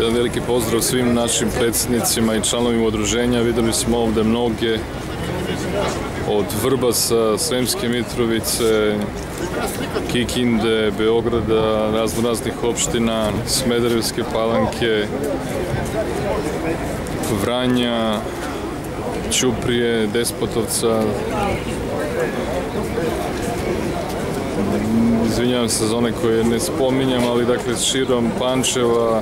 Jedan veliki pozdrav svim našim predsjednicima i članovima udruženja. Vidjeli smo ovdje mnoge od Vrbasa, Sremske Mitrovice, Kikinde, Beograda, raznih opština, Smederevske Palanke, Vranja, Ćuprije, Despotovca. Izvinjavam se za one koje ne spominjam, ali dakle širom Pančeva,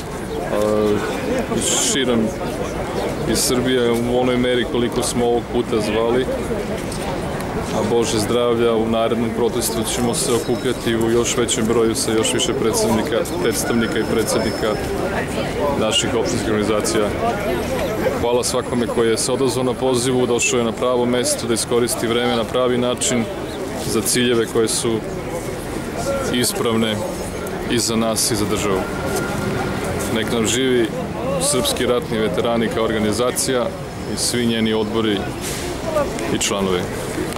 širom iz Srbije u onoj meri koliko smo ovog puta zvali. A Bože zdravlja, u narednom protestu ćemo se okupljati u još većem broju sa još više predstavnika i predsjednika naših opštinskih organizacija. Hvala svakome koji je se odazvao na pozivu, došao je na pravo mesto da iskoristi vreme na pravi način za ciljeve koje su ispravne i za nas i za državu. Nek nam živi srpski ratni veterani kao organizacija i svi njeni odbori i članovi.